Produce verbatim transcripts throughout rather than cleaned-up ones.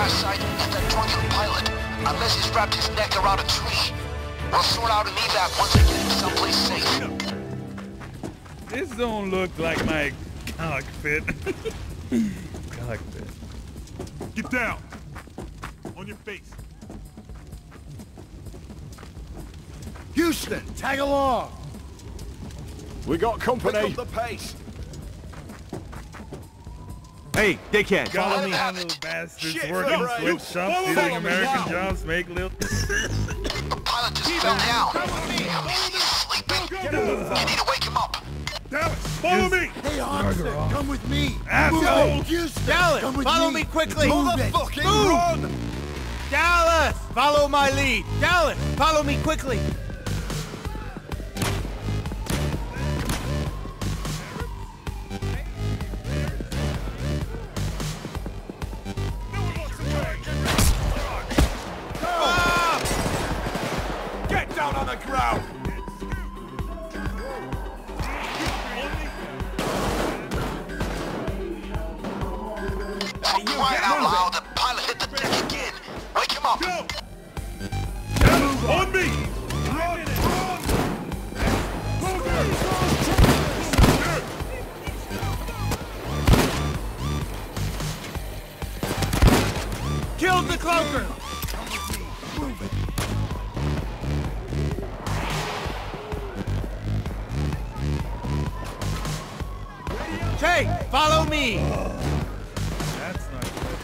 crash site is that drunken pilot, unless he's wrapped his neck around a tree. We'll sort out an evac once we get him someplace safe. This don't look like my cockpit. Cockpit. Get down! On your face. Houston, tag along! We got company. Pick up the pace. Hey, dickhead, Follow follow me, me. little bastards. Shit, Working right. sweatshops, Follow stealing me American now. jobs, make little... The pilot just fell down. Damn, is he sleeping? Get him. You need to wake him up. Dallas, follow me! Hey, Austin, come with me. Asshole! Move. Houston, Dallas, come with follow me. me quickly. Move it. Fucking Move. run. Dallas, follow my lead. Dallas, follow me quickly. Get down on the ground. For crying out loud, the pilot hit the deck again. Wake him up. Go! Dallas, on me! Run! Run! Killed the cloaker. Jay, follow me. That's not good.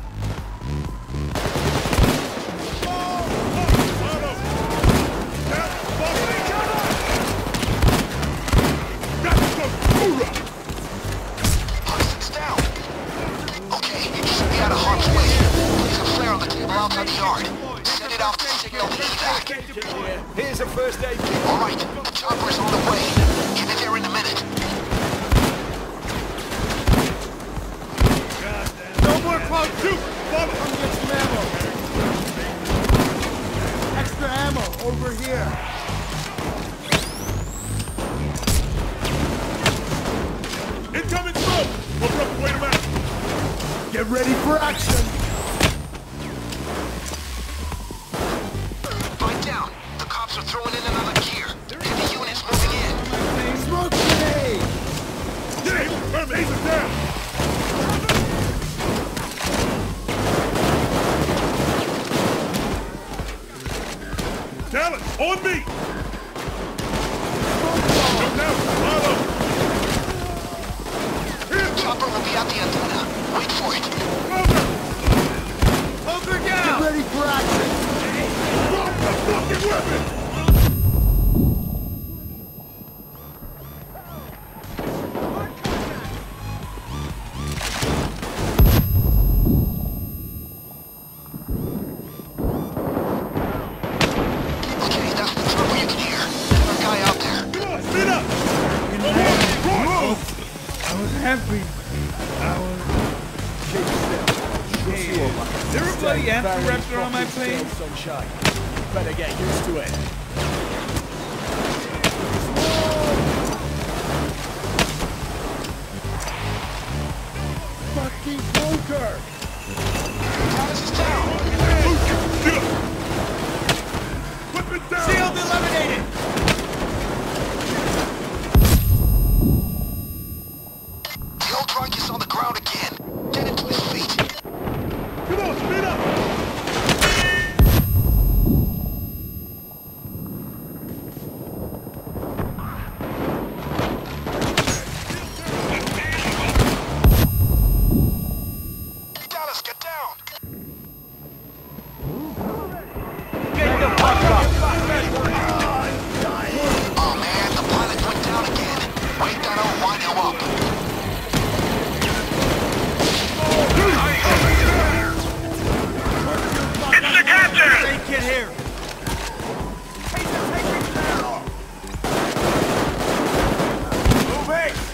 Hudson's down. Okay, he should be out of harm's way. There's a flare on the table outside the yard. Set it off to signal the evac. Here's a first aid kit. All right, the chopper's on the way. Get in there in a minute. No more cloakers. Shoot! Follow! Come get some ammo. Extra ammo over here. Incoming smoke! Oh, bro, wait a minute! Get ready for action. Fight down. The cops are throwing in another gear. Heavy units moving in. Smoke grenade. Dave, Hermes is down! Dallas, on me! Go down, follow! Here! Chopper will be at the antenna. Wait for it. Cloaker! Cloaker Get down. ready for action. Drop the fucking weapon! Okay, that's the trouble you can hear. Another guy out there. Come on, speed up! Run! Run! I was happy. I was... Hey, is there a bloody anti-raptor on my plane? Sunshine. Better get used to it. Fucking Cloaker. Dallas is down. Whip it down! Shield eliminated. The old drunk is on the ground again. Get him to his feet. Come on, speed up! Dallas, get down. Get the fuck up. Oh man, the pilot went down again. Wake that old wino up. It's the captain! Stay kid here. Move it.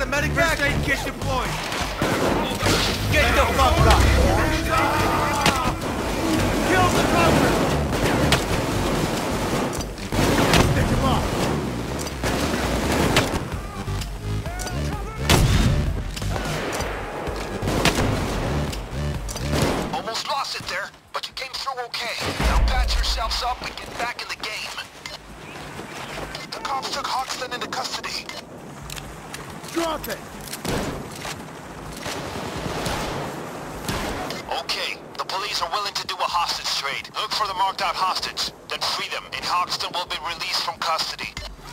medic first aid kit deployed. Get the fuck up. Kill the cover. Stick him up. Almost lost it there, but you came through okay. Now patch yourselves up and get back in the game. The cops took Hoxton into custody. Drop it! Okay, the police are willing to do a hostage trade. Look for the marked out hostage, then free them, and Hoxton will be released from custody.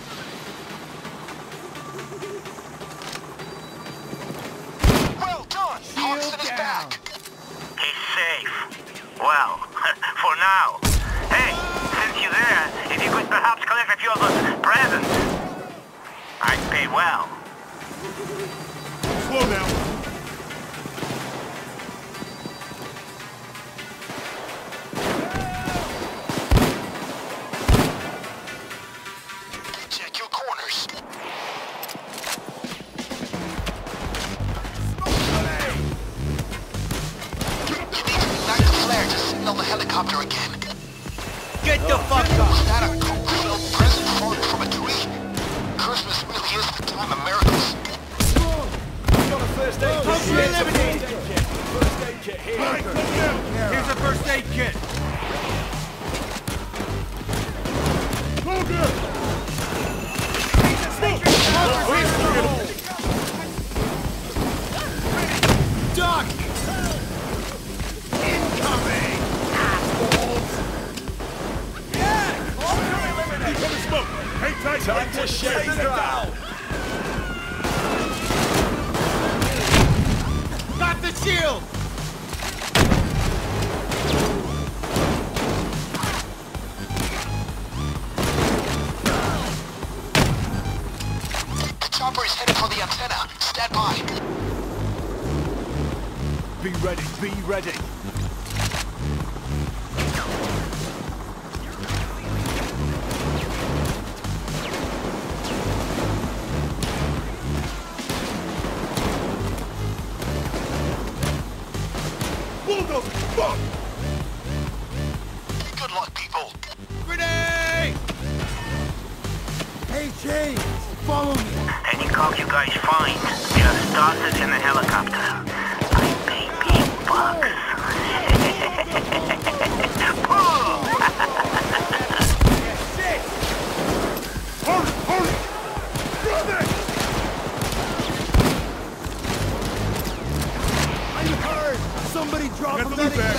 Well done! Hoxton is back! He's safe. Well, for now. Hey, since you're there, if you could perhaps collect a few of those presents, I'd pay well. Slow down. Check your corners. You need to ignite the flare to signal the helicopter again. Get the fuck Was up. that a coke-filled present falling from a tree? Christmas really is the time of miracles. Got a first aid Come kit. here, Liberty. First aid kit here. All right, come down. Here's a first aid kit. Logan! Duck! Incoming! Keep on the smoke. Hang tight. Time to shake the ground. Got the shield! The chopper is headed for the antenna. Stand by. Be ready, be ready. Bulldozer! Fuck! Good luck, people. Grenade! Hey, James! Follow me! Any cock you guys find, just toss it in a helicopter. I pay big bucks. Hurry! Hurry! Grab it! I heard! Somebody drop Got a the medic loot bag. bag!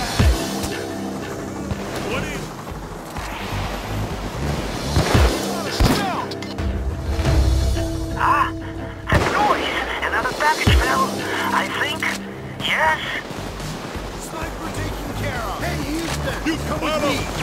One in. Ah, that noise! Another package fell, I think. Yes? Sniper taken care of! Hey, Houston! Houston, Come with follow. me!